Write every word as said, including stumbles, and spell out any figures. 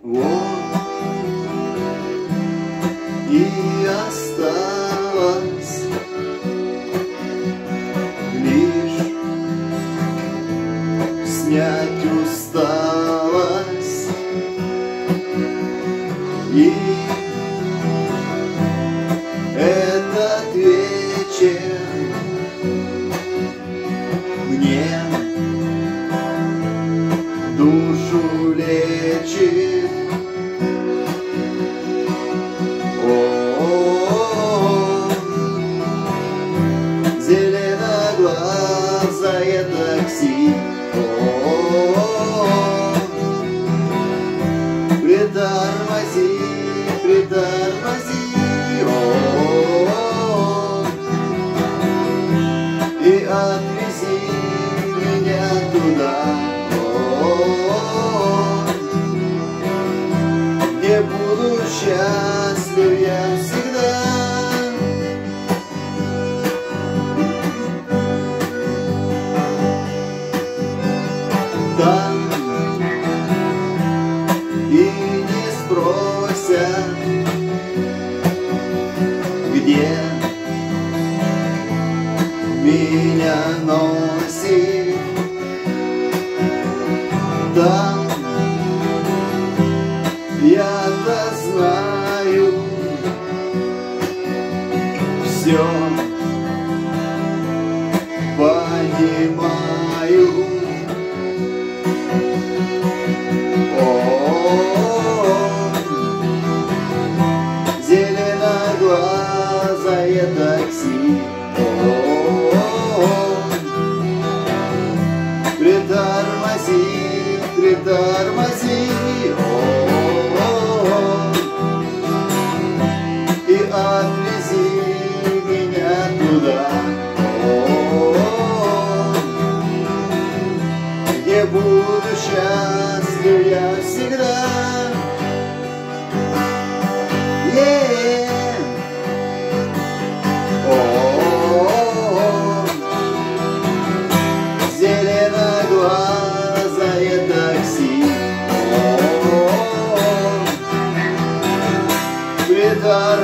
Вот и осталось лишь снять усталость и этот вечер мне душу лечит. О-о-о, зеленоглазое такси. О-о-о, притормози, притормози. О-о-о, и отвези меня туда, где буду счастлив я всегда. Там и не спросят, где меня носит. Там я-то знаю все, понимаю. О-о-о, зеленоглазое такси. О-о-о, притормози, притормози. О-о-о, и отвези меня туда, о-о-о, где буду счастлив я всегда. Yeah. О-о-о, зеленоглазое такси. О-о-о, притормози.